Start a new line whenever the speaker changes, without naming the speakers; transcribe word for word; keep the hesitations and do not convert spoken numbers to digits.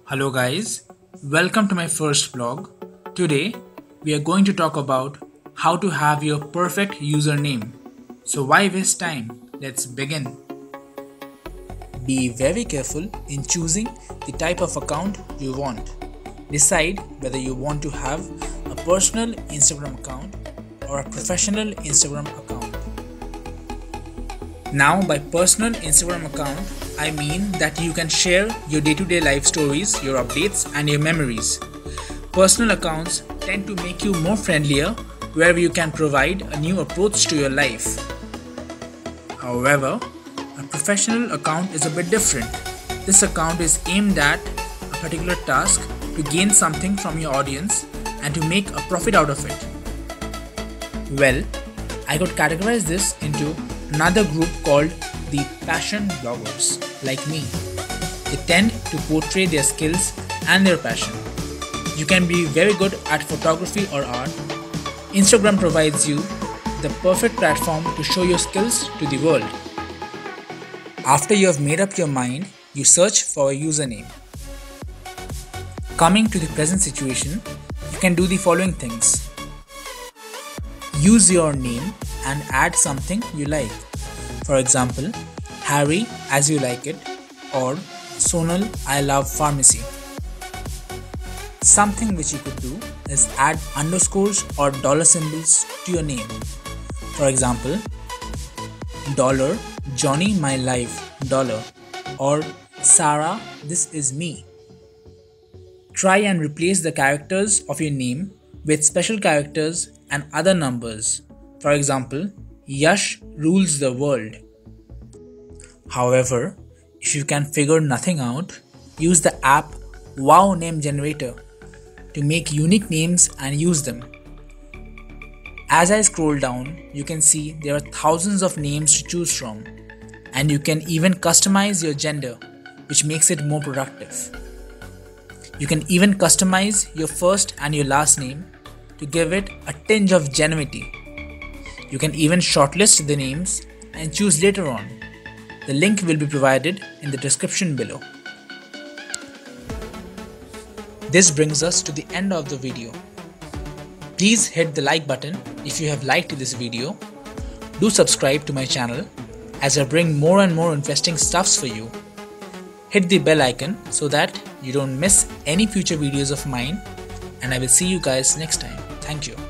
Hello guys, welcome to my first vlog. Today we are going to talk about how to have your perfect username. So why waste time? Let's begin. Be very careful in choosing the type of account you want. Decide whether you want to have a personal Instagram account or a professional Instagram account. Now, by personal Instagram account, I mean that you can share your day-to-day life stories, your updates, and your memories. Personal accounts tend to make you more friendlier, where you can provide a new approach to your life. However, a professional account is a bit different. This account is aimed at a particular task to gain something from your audience and to make a profit out of it. Well, I could categorize this into another group called the passion bloggers, like me. They tend to portray their skills and their passion. You can be very good at photography or art. Instagram provides you the perfect platform to show your skills to the world. After you have made up your mind, you search for a username. Coming to the present situation, you can do the following things. Use your name and add something you like. For example, Harry as you like it or Sonal I love pharmacy. Something which you could do is add underscores or dollar symbols to your name. For example, dollar Johnny my life dollar or Sarah this is me. Try and replace the characters of your name with special characters and other numbers. For example, Yash rules the world. However, if you can figure nothing out, use the app Wow Name Generator to make unique names and use them. As I scroll down, you can see there are thousands of names to choose from, and you can even customize your gender, which makes it more productive. You can even customize your first and your last name to give it a tinge of genuinity. You can even shortlist the names and choose later on. The link will be provided in the description below. This brings us to the end of the video. Please hit the like button if you have liked this video. Do subscribe to my channel as I bring more and more interesting stuffs for you. Hit the bell icon so that you don't miss any future videos of mine, and I will see you guys next time. Thank you.